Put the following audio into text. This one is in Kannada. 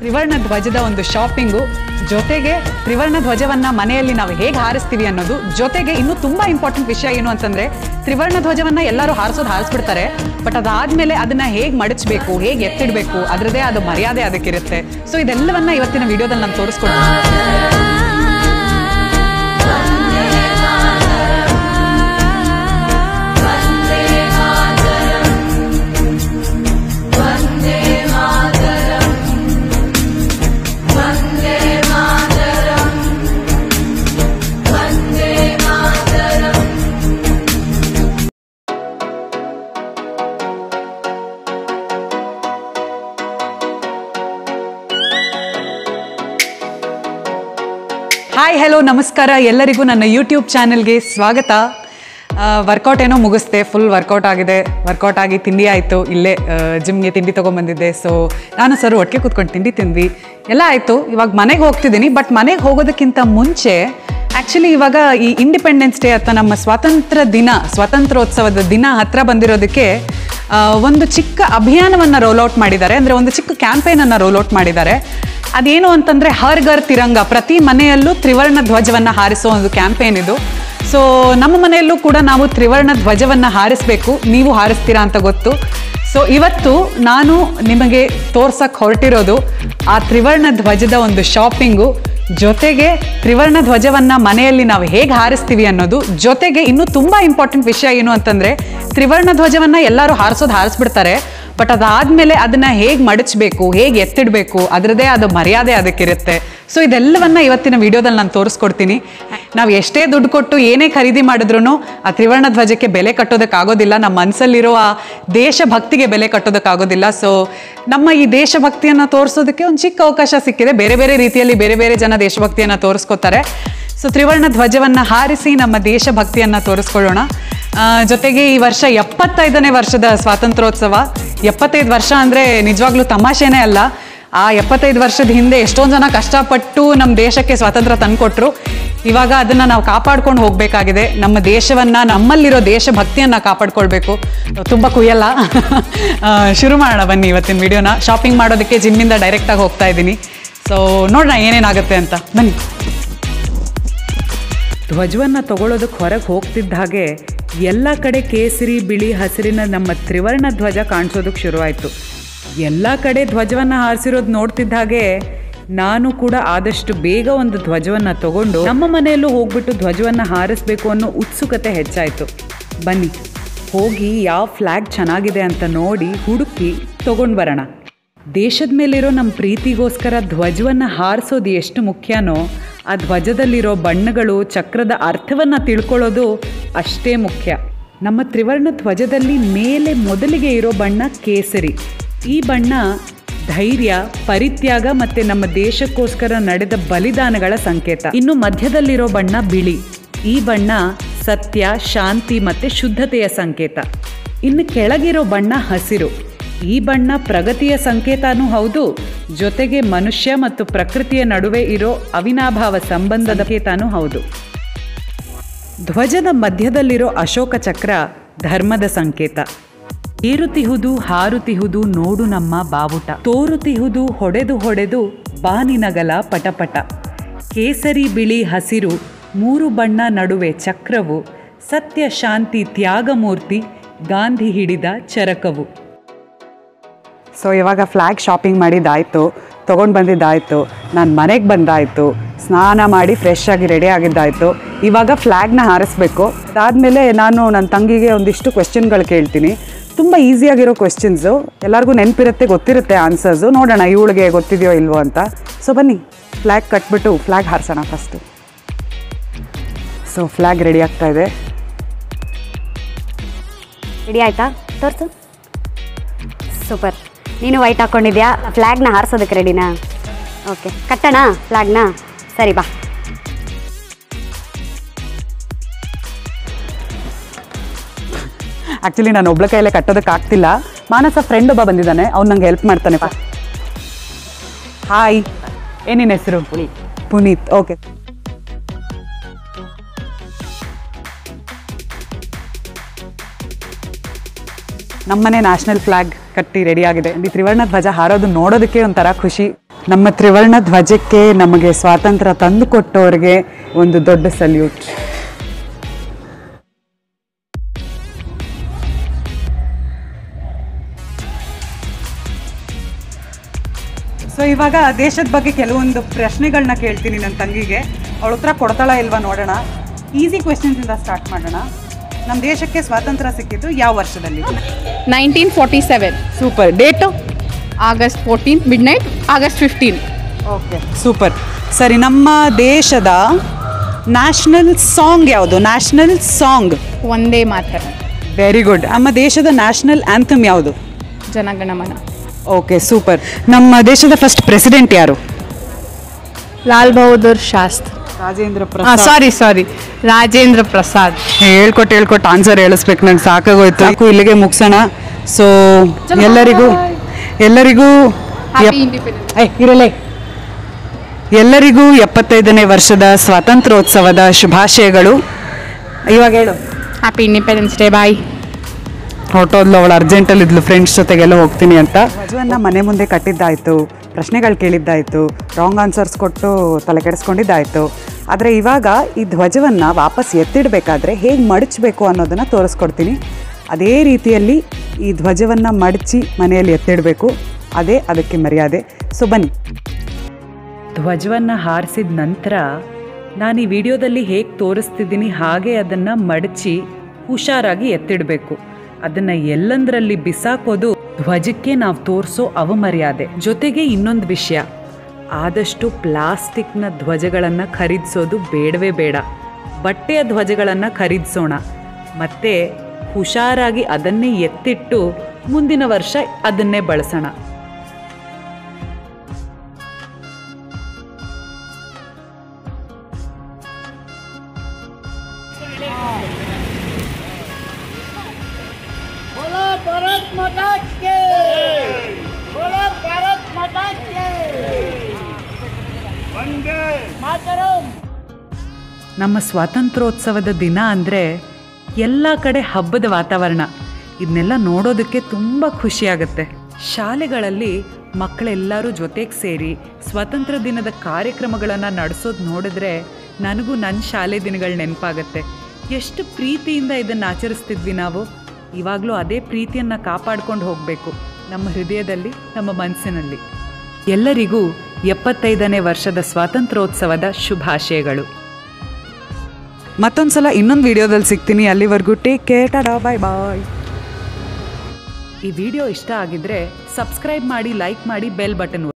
ತ್ರಿವರ್ಣ ಧ್ವಜದ ಒಂದು ಶಾಪಿಂಗು ಜೊತೆಗೆ ತ್ರಿವರ್ಣ ಧ್ವಜವನ್ನ ಮನೆಯಲ್ಲಿ ನಾವು ಹೇಗೆ ಹಾರಿಸ್ತೀವಿ ಅನ್ನೋದು ಜೊತೆಗೆ ಇನ್ನೂ ತುಂಬಾ ಇಂಪಾರ್ಟೆಂಟ್ ವಿಷಯ ಏನು ಅಂತಂದ್ರೆ ತ್ರಿವರ್ಣ ಧ್ವಜವನ್ನ ಎಲ್ಲರೂ ಹಾರಿಸ್ಬಿಡ್ತಾರೆ ಬಟ್ ಅದಾದ್ಮೇಲೆ ಅದನ್ನ ಹೇಗೆ ಮಡಚಬೇಕು ಹೇಗೆ ಎತ್ತಿಡಬೇಕು ಅದರದೇ ಆದ ಮರ್ಯಾದೆ ಅದಕ್ಕಿರುತ್ತೆ ಸೊ ಇದೆಲ್ಲವನ್ನ ಇವತ್ತಿನ ವಿಡಿಯೋದಲ್ಲಿ ನಾನು ತೋರಿಸ್ಕೊಡ್ತೀನಿ ಹಾಯ್ ಹೆಲೋ ನಮಸ್ಕಾರ ಎಲ್ಲರಿಗೂ ನನ್ನ ಯೂಟ್ಯೂಬ್ ಚಾನೆಲ್ಗೆ ಸ್ವಾಗತ ವರ್ಕೌಟ್ ಏನೋ ಮುಗಿಸ್ದೆ ಫುಲ್ ವರ್ಕೌಟ್ ಆಗಿದೆ ವರ್ಕೌಟ್ ಆಗಿ ತಿಂಡಿ ಆಯಿತು ಇಲ್ಲೇ ಜಿಮ್ಗೆ ತಿಂಡಿ ತೊಗೊಂಬಂದಿದ್ದೆ ಸೊ ನಾನು ಸರ್ ಒಟ್ಟಿಗೆ ಕೂತ್ಕೊಂಡು ತಿಂಡಿ ತಿಂದ್ವಿ ಎಲ್ಲ ಆಯಿತು ಇವಾಗ ಮನೆಗೆ ಹೋಗ್ತಿದ್ದೀನಿ ಬಟ್ ಮನೆಗೆ ಹೋಗೋದಕ್ಕಿಂತ ಮುಂಚೆ ಆ್ಯಕ್ಚುಲಿ ಇವಾಗ ಈ ಇಂಡಿಪೆಂಡೆನ್ಸ್ ಡೇ ಅಥವಾ ನಮ್ಮ ಸ್ವಾತಂತ್ರ್ಯೋತ್ಸವದ ದಿನ ಹತ್ರ ಬಂದಿರೋದಕ್ಕೆ ಒಂದು ಚಿಕ್ಕ ಅಭಿಯಾನವನ್ನು ರೋಲ್ಔಟ್ ಮಾಡಿದ್ದಾರೆ ಅಂದರೆ ಒಂದು ಚಿಕ್ಕ ಕ್ಯಾಂಪೇನನ್ನು ರೋಲ್ಔಟ್ ಮಾಡಿದ್ದಾರೆ ಅದೇನು ಅಂತಂದರೆ ಹರ್ ಘರ್ ತಿರಂಗ ಪ್ರತಿ ಮನೆಯಲ್ಲೂ ತ್ರಿವರ್ಣ ಧ್ವಜವನ್ನು ಹಾರಿಸೋ ಒಂದು ಕ್ಯಾಂಪೇನ್ ಇದು ಸೊ ನಮ್ಮ ಮನೆಯಲ್ಲೂ ಕೂಡ ನಾವು ತ್ರಿವರ್ಣ ಧ್ವಜವನ್ನು ಹಾರಿಸಬೇಕು ನೀವು ಹಾರಿಸ್ತೀರಾ ಅಂತ ಗೊತ್ತು ಸೊ ಇವತ್ತು ನಾನು ನಿಮಗೆ ತೋರ್ಸಕ್ಕೆ ಹೊರಟಿರೋದು ಆ ತ್ರಿವರ್ಣ ಧ್ವಜದ ಒಂದು ಶಾಪಿಂಗು ಜೊತೆಗೆ ತ್ರಿವರ್ಣ ಧ್ವಜವನ್ನು ಮನೆಯಲ್ಲಿ ನಾವು ಹೇಗೆ ಹಾರಿಸ್ತೀವಿ ಅನ್ನೋದು ಜೊತೆಗೆ ಇನ್ನೂ ತುಂಬ ಇಂಪಾರ್ಟೆಂಟ್ ವಿಷಯ ಏನು ಅಂತಂದರೆ ತ್ರಿವರ್ಣ ಧ್ವಜವನ್ನು ಎಲ್ಲರೂ ಹಾರಿಸ್ಬಿಡ್ತಾರೆ ಬಟ್ ಅದಾದಮೇಲೆ ಅದನ್ನು ಹೇಗೆ ಮಡಚಬೇಕು ಹೇಗೆ ಎತ್ತಿಡಬೇಕು ಅದರದೇ ಆದ ಮರ್ಯಾದೆ ಅದಕ್ಕಿರುತ್ತೆ ಸೊ ಇದೆಲ್ಲವನ್ನ ಇವತ್ತಿನ ವಿಡಿಯೋದಲ್ಲಿ ನಾನು ತೋರಿಸ್ಕೊಡ್ತೀನಿ ನಾವು ಎಷ್ಟೇ ದುಡ್ಡು ಕೊಟ್ಟು ಏನೇ ಖರೀದಿ ಮಾಡಿದ್ರೂ ಆ ತ್ರಿವರ್ಣ ಧ್ವಜಕ್ಕೆ ಬೆಲೆ ಕಟ್ಟೋದಕ್ಕಾಗೋದಿಲ್ಲ ನಮ್ಮ ಮನಸ್ಸಲ್ಲಿರೋ ಆ ದೇಶಭಕ್ತಿಗೆ ಬೆಲೆ ಕಟ್ಟೋದಕ್ಕಾಗೋದಿಲ್ಲ ಸೊ ನಮ್ಮ ಈ ದೇಶಭಕ್ತಿಯನ್ನು ತೋರಿಸೋದಕ್ಕೆ ಒಂದು ಚಿಕ್ಕ ಅವಕಾಶ ಸಿಕ್ಕಿದೆ ಬೇರೆ ಬೇರೆ ರೀತಿಯಲ್ಲಿ ಬೇರೆ ಬೇರೆ ಜನ ದೇಶಭಕ್ತಿಯನ್ನು ತೋರಿಸ್ಕೊತಾರೆ ಸೊ ತ್ರಿವರ್ಣ ಧ್ವಜವನ್ನು ಹಾರಿಸಿ ನಮ್ಮ ದೇಶಭಕ್ತಿಯನ್ನು ತೋರಿಸ್ಕೊಳ್ಳೋಣ ಜೊತೆಗೆ ಈ ವರ್ಷ 75ನೇ ವರ್ಷದ ಸ್ವಾತಂತ್ರ್ಯೋತ್ಸವ 75 ವರ್ಷ ಅಂದರೆ ನಿಜವಾಗ್ಲೂ ತಮಾಷೆನೇ ಅಲ್ಲ ಆ 75 ವರ್ಷದ ಹಿಂದೆ ಎಷ್ಟೊಂದು ಜನ ಕಷ್ಟಪಟ್ಟು ನಮ್ಮ ದೇಶಕ್ಕೆ ಸ್ವಾತಂತ್ರ್ಯ ತಂದುಕೊಟ್ರು ಇವಾಗ ಅದನ್ನು ನಾವು ಕಾಪಾಡ್ಕೊಂಡು ಹೋಗಬೇಕಾಗಿದೆ ನಮ್ಮ ದೇಶವನ್ನು ನಮ್ಮಲ್ಲಿರೋ ದೇಶಭಕ್ತಿಯನ್ನು ಕಾಪಾಡ್ಕೊಳ್ಬೇಕು ತುಂಬ ಕುಯ್ಯಲ್ಲ ಶುರು ಮಾಡೋಣ ಬನ್ನಿ ಇವತ್ತಿನ ವಿಡಿಯೋನ ಶಾಪಿಂಗ್ ಮಾಡೋದಕ್ಕೆ ಜಿಮ್ಮಿಂದ ಡೈರೆಕ್ಟಾಗಿ ಹೋಗ್ತಾ ಇದ್ದೀನಿ ಸೊ ನೋಡೋಣ ಏನೇನಾಗುತ್ತೆ ಅಂತ ಬನ್ನಿ ಧ್ವಜವನ್ನು ತಗೊಳ್ಳೋದಕ್ಕೆ ಹೊರಗೆ ಹೋಗ್ತಿದ್ದ ಹಾಗೆ ಎಲ್ಲ ಕಡೆ ಕೇಸರಿ ಬಿಳಿ ಹಸಿರಿನ ನಮ್ಮ ತ್ರಿವರ್ಣ ಧ್ವಜ ಕಾಣಿಸೋದಕ್ಕೆ ಶುರುವಾಯಿತು ಎಲ್ಲ ಕಡೆ ಧ್ವಜವನ್ನು ಹಾರಿಸಿರೋದು ನೋಡ್ತಿದ್ದ ಹಾಗೆ ನಾನು ಕೂಡ ಆದಷ್ಟು ಬೇಗ ಒಂದು ಧ್ವಜವನ್ನು ತಗೊಂಡು ನಮ್ಮ ಮನೆಯಲ್ಲೂ ಹೋಗ್ಬಿಟ್ಟು ಧ್ವಜವನ್ನು ಹಾರಿಸ್ಬೇಕು ಅನ್ನೋ ಉತ್ಸುಕತೆ ಹೆಚ್ಚಾಯಿತು ಬನ್ನಿ ಹೋಗಿ ಯಾವ ಫ್ಲ್ಯಾಗ್ ಚೆನ್ನಾಗಿದೆ ಅಂತ ನೋಡಿ ಹುಡುಕಿ ತಗೊಂಡು ಬರೋಣ ದೇಶದ ಮೇಲಿರೋ ನಮ್ಮ ಪ್ರೀತಿಗೋಸ್ಕರ ಧ್ವಜವನ್ನು ಹಾರಿಸೋದು ಎಷ್ಟು ಮುಖ್ಯನೋ ಆ ಧ್ವಜದಲ್ಲಿರೋ ಬಣ್ಣಗಳು ಚಕ್ರದ ಅರ್ಥವನ್ನು ತಿಳ್ಕೊಳ್ಳೋದು ಅಷ್ಟೇ ಮುಖ್ಯ ನಮ್ಮ ತ್ರಿವರ್ಣ ಧ್ವಜದಲ್ಲಿ ಮೇಲೆ ಮೊದಲಿಗೆ ಇರೋ ಬಣ್ಣ ಕೇಸರಿ ಈ ಬಣ್ಣ ಧೈರ್ಯ ಪರಿತ್ಯಾಗ ಮತ್ತು ನಮ್ಮ ದೇಶಕ್ಕೋಸ್ಕರ ನಡೆದ ಬಲಿದಾನಗಳ ಸಂಕೇತ ಇನ್ನು ಮಧ್ಯದಲ್ಲಿರೋ ಬಣ್ಣ ಬಿಳಿ ಈ ಬಣ್ಣ ಸತ್ಯ ಶಾಂತಿ ಮತ್ತು ಶುದ್ಧತೆಯ ಸಂಕೇತ ಇನ್ನು ಕೆಳಗಿರೋ ಬಣ್ಣ ಹಸಿರು ಈ ಬಣ್ಣ ಪ್ರಗತಿಯ ಸಂಕೇತನೂ ಹೌದು ಜೊತೆಗೆ ಮನುಷ್ಯ ಮತ್ತು ಪ್ರಕೃತಿಯ ನಡುವೆ ಇರೋ ಅವಿನಾಭಾವ ಸಂಬಂಧದ ಸಂಕೇತನೂ ಹೌದು ಧ್ವಜದ ಮಧ್ಯದಲ್ಲಿರೋ ಅಶೋಕ ಚಕ್ರ ಧರ್ಮದ ಸಂಕೇತ ಏರುತಿಹುದು ಹಾರುತಿಹುದು ನೋಡು ನಮ್ಮ ಬಾವುಟ ತೋರುತಿಹುದು ಹೊಡೆದು ಹೊಡೆದು ಬಾನಿನಗಲ ಪಟಪಟ ಕೇಸರಿ ಬಿಳಿ ಹಸಿರು ಮೂರು ಬಣ್ಣ ನಡುವೆ ಚಕ್ರವು ಸತ್ಯ ಶಾಂತಿ ತ್ಯಾಗಮೂರ್ತಿ ಗಾಂಧಿ ಹಿಡಿದ ಚರಕವು ಸೊ ಇವಾಗ ಫ್ಲ್ಯಾಗ್ ಶಾಪಿಂಗ್ ಮಾಡಿದ್ದಾಯಿತು ತೊಗೊಂಡು ಬಂದಿದ್ದಾಯಿತು ನಾನು ಮನೆಗೆ ಬಂದಾಯಿತು ಸ್ನಾನ ಮಾಡಿ ಫ್ರೆಶ್ ಆಗಿ ರೆಡಿ ಆಗಿದ್ದಾಯಿತು ಇವಾಗ ಫ್ಲ್ಯಾಗ್ನ ಹಾರಿಸ್ಬೇಕು ಅದಾದಮೇಲೆ ನಾನು ನನ್ನ ತಂಗಿಗೆ ಒಂದಿಷ್ಟು ಕ್ವೆಶ್ಚನ್ಗಳು ಕೇಳ್ತೀನಿ ತುಂಬ ಈಸಿಯಾಗಿರೋ ಕ್ವೆಶ್ಚನ್ಸು ಎಲ್ಲರಿಗೂ ನೆನಪಿರುತ್ತೆ ಗೊತ್ತಿರುತ್ತೆ ಆನ್ಸರ್ಸು ನೋಡೋಣ ಇವಳಿಗೆ ಗೊತ್ತಿದೆಯೋ ಇಲ್ವೋ ಅಂತ ಸೊ ಬನ್ನಿ ಫ್ಲ್ಯಾಗ್ ಕಟ್ಬಿಟ್ಟು ಫ್ಲ್ಯಾಗ್ ಹಾರಿಸೋಣ ಫಸ್ಟು ಸೊ ಫ್ಲ್ಯಾಗ್ ರೆಡಿ ಆಗ್ತಾಯಿದೆ ರೆಡಿ ಆಯಿತಾ ತೋರಿಸು ಸೂಪರ್ ನೀನು ವೈಟ್ ಹಾಕ್ಕೊಂಡಿದ್ಯಾ ಫ್ಲ್ಯಾಗ್ನ ಹಾರಿಸೋದಕ್ಕೆ ರೆಡಿನಾ ಓಕೆ ಕಟ್ಟೋಣ ಫ್ಲ್ಯಾಗ್ನ ಸರಿ ಬಾ ಆ್ಯಕ್ಚುಲಿ ನಾನು ಒಬ್ಳ ಕೈಯಲ್ಲೇ ಕಟ್ಟೋದಕ್ಕಾಗ್ತಿಲ್ಲ ಮಾನಸ ಫ್ರೆಂಡ್ ಒಬ್ಬ ಬಂದಿದ್ದಾನೆ ಅವ್ನು ನಂಗೆ ಹೆಲ್ಪ್ ಮಾಡ್ತಾನೆ ಹಾಯ್ ಏನಿನ ಹೆಸರು ಪುನೀತ್ ಓಕೆ ನಮ್ಮನೆ ನ್ಯಾಷನಲ್ ಫ್ಲಾಗ್ ಕಟ್ಟಿ ರೆಡಿ ಆಗಿದೆ. ಈ ತ್ರಿವರ್ಣ ಧ್ವಜ ಹಾರೋದು ನೋಡೋದಕ್ಕೆ ಒಂಥರ ಖುಷಿ. ನಮ್ಮ ತ್ರಿವರ್ಣ ಧ್ವಜಕ್ಕೆ ನಮಗೆ ಸ್ವಾತಂತ್ರ್ಯ ತಂದುಕೊಟ್ಟವ್ರಿಗೆ ಒಂದು ದೊಡ್ಡ ಸಲ್ಯೂಟ್. ಸೊ ಇವಾಗ ದೇಶದ ಬಗ್ಗೆ ಕೆಲವೊಂದು ಪ್ರಶ್ನೆಗಳನ್ನ ಕೇಳ್ತೀನಿ ನನ್ನ ತಂಗಿಗೆ. ಅವಳ ಉತ್ತರ ಕೊಡ್ತಾಳ ಇಲ್ವಾ ನೋಡೋಣ. ಈಸಿ ಕ್ವೆಶ್ಚನ್ಸಿಂದ ಸ್ಟಾರ್ಟ್ ಮಾಡೋಣ. ನಮ್ಮ ದೇಶಕ್ಕೆ ಸ್ವಾತಂತ್ರ್ಯ ಸಿಕ್ಕಿದ್ದು ಯಾವ ವರ್ಷದಲ್ಲಿ? 1947. Super. Date? August 14th, midnight, August 15. Okay, super. ಸರಿ, ನಮ್ಮ ದೇಶದ ನ್ಯಾಷನಲ್ ಸಾಂಗ್ ಯಾವುದು? National song. Vande Mataram. Very good. ನಮ್ಮ ದೇಶದ ನ್ಯಾಷನಲ್ ಆ್ಯಂಥಮ್ ಯಾವುದು? ಜನಗಣಮನ. Okay, super. ನಮ್ಮ ದೇಶದ ಫಸ್ಟ್ ಪ್ರೆಸಿಡೆಂಟ್ ಯಾರು? ಲಾಲ್ ಬಹದ್ದೂರ್ ಶಾಸ್ತ್ರಿ. ರಾಜೇಂದ್ರ ಸಾರಿ ರಾಜೇಂದ್ರ ಪ್ರಸಾದ್. ಹೇಳ್ಕೊಟ್ಟು ಆನ್ಸರ್ ಹೇಳಿಸ್ಬೇಕು, ನಂಗೆ ಸಾಕಾಗೋಯ್ತು. ಸಾಕು, ಇಲ್ಲಿಗೆ ಮುಗಿಸೋಣ. ಸೊ ಎಲ್ಲರಿಗೂ ಇರಲೇ ಎಲ್ಲರಿಗೂ 75ನೇ ವರ್ಷದ ಸ್ವಾತಂತ್ರ್ಯೋತ್ಸವದ ಶುಭಾಶಯಗಳು. ಇವಾಗ ಹೇಳು. Happy independence day. ಬಾಯ್. ಹೊರಟೋದ್ಲು, ಅವಳು ಅರ್ಜೆಂಟಲ್ಲಿ ಇದ್ಲು, ಫ್ರೆಂಡ್ಸ್ ಜೊತೆಗೆಲ್ಲ ಹೋಗ್ತೀನಿ ಅಂತ. ಧ್ವಜವನ್ನು ಮನೆ ಮುಂದೆ ಕಟ್ಟಿದ್ದಾಯಿತು, ಪ್ರಶ್ನೆಗಳು ಕೇಳಿದ್ದಾಯಿತು, ರಾಂಗ್ ಆನ್ಸರ್ಸ್ ಕೊಟ್ಟು ತಲೆ ಕೆಡಿಸ್ಕೊಂಡಿದ್ದಾಯಿತು. ಆದರೆ ಇವಾಗ ಈ ಧ್ವಜವನ್ನು ವಾಪಸ್ ಎತ್ತಿಡಬೇಕಾದ್ರೆ ಹೇಗೆ ಮಡಚಬೇಕು ಅನ್ನೋದನ್ನು ತೋರಿಸ್ಕೊಡ್ತೀನಿ. ಅದೇ ರೀತಿಯಲ್ಲಿ ಈ ಧ್ವಜವನ್ನು ಮಡಚಿ ಮನೆಯಲ್ಲಿ ಎತ್ತಿಡಬೇಕು. ಅದೇ ಅದಕ್ಕೆ ಮರ್ಯಾದೆ. ಸೊ ಬನ್ನಿ. ಧ್ವಜವನ್ನು ಹಾರಿಸಿದ ನಂತರ ನಾನು ಈ ವಿಡಿಯೋದಲ್ಲಿ ಹೇಗೆ ತೋರಿಸ್ತಿದ್ದೀನಿ ಹಾಗೆ ಅದನ್ನು ಮಡಚಿ ಹುಷಾರಾಗಿ ಎತ್ತಿಡಬೇಕು. ಅದನ್ನು ಎಲ್ಲಂದರಲ್ಲಿ ಬಿಸಾಕೋದು ಧ್ವಜಕ್ಕೆ ನಾವು ತೋರಿಸೋ ಅವಮರ್ಯಾದೆ. ಜೊತೆಗೆ ಇನ್ನೊಂದು ವಿಷಯ, ಆದಷ್ಟು ಪ್ಲಾಸ್ಟಿಕ್ನ ಧ್ವಜಗಳನ್ನು ಖರೀದಿಸೋದು ಬೇಡವೇ ಬೇಡ. ಬಟ್ಟೆಯ ಧ್ವಜಗಳನ್ನು ಖರೀದಿಸೋಣ. ಮತ್ತು ಹುಷಾರಾಗಿ ಅದನ್ನೇ ಎತ್ತಿಟ್ಟು ಮುಂದಿನ ವರ್ಷ ಅದನ್ನೇ ಬಳಸೋಣ. ನಮ್ಮ ಸ್ವಾತಂತ್ರ್ಯೋತ್ಸವದ ದಿನ ಅಂದರೆ ಎಲ್ಲ ಕಡೆ ಹಬ್ಬದ ವಾತಾವರಣ. ಇದನ್ನೆಲ್ಲ ನೋಡೋದಕ್ಕೆ ತುಂಬ ಖುಷಿಯಾಗುತ್ತೆ. ಶಾಲೆಗಳಲ್ಲಿ ಮಕ್ಕಳೆಲ್ಲರೂ ಜೊತೆಗೆ ಸೇರಿ ಸ್ವಾತಂತ್ರ್ಯ ದಿನದ ಕಾರ್ಯಕ್ರಮಗಳನ್ನು ನಡೆಸೋದು ನೋಡಿದ್ರೆ ನನಗೂ ನನ್ನ ಶಾಲೆ ದಿನಗಳು ನೆನಪಾಗತ್ತೆ. ಎಷ್ಟು ಪ್ರೀತಿಯಿಂದ ಇದನ್ನು ಆಚರಿಸ್ತಿದ್ವಿ ನಾವು. ಇವಾಗಲೂ ಅದೇ ಪ್ರೀತಿಯನ್ನು ಕಾಪಾಡ್ಕೊಂಡು ಹೋಗಬೇಕು ನಮ್ಮ ಹೃದಯದಲ್ಲಿ, ನಮ್ಮ ಮನಸ್ಸಿನಲ್ಲಿ. ಎಲ್ಲರಿಗೂ 75ನೇ ವರ್ಷದ ಸ್ವಾತಂತ್ರ್ಯೋತ್ಸವದ ಶುಭಾಶಯಗಳು. ಮತ್ತೊಂದು ಸಲ ಇನ್ನೊಂದು ವಿಡಿಯೋದಲ್ಲಿ ಸಿಗ್ತೀನಿ. ಅಲ್ಲಿವರೆಗೂ take care, tata, bye bye. ಈ ವಿಡಿಯೋ ಇಷ್ಟ ಆಗಿದ್ರೆ ಸಬ್ಸ್ಕ್ರೈಬ್ ಮಾಡಿ, ಲೈಕ್ ಮಾಡಿ, ಬೆಲ್ ಬಟನ್